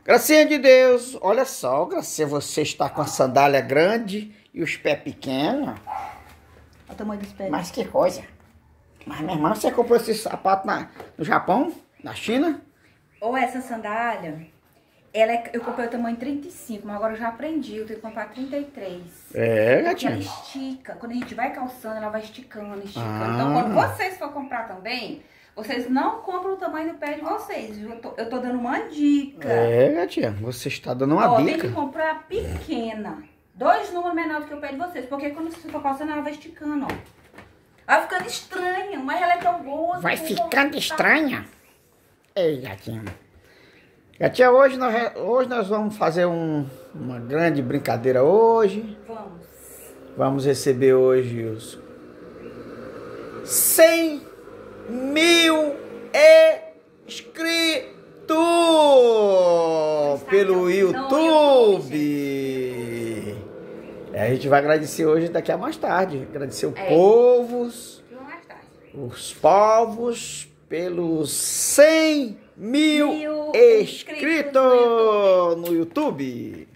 Gracinha de Deus, olha só, Gracinha, você está com a sandália grande e os pés pequenos. Olha o tamanho dos pés. Mas que coisa. Mas, minha irmã, você comprou esse sapato no Japão? Na China? Ou essa sandália, eu comprei o tamanho 35, mas agora eu já aprendi, eu tenho que comprar 33. É, Porque ela gatinha. estica, quando a gente vai calçando, ela vai esticando, esticando. Ah. Então, quando vocês for comprar também, vocês não compram o tamanho do pé de vocês. Eu tô dando uma dica. É, gatinha, você está dando uma Ó, dica. tem que comprar pequena. 2 números menores que o pé de vocês. Porque quando você for calçando, ela vai esticando, ó. Vai ficando estranha, mas ela é tão boa. Vai ficando estranha. Ei, gatinha. Gatinha, hoje nós vamos fazer uma grande brincadeira hoje. Vamos. Vamos receber hoje os 100 mil inscritos pelo YouTube. A gente vai agradecer hoje daqui a mais tarde. Agradecer os povos pelos 100 mil inscritos no YouTube.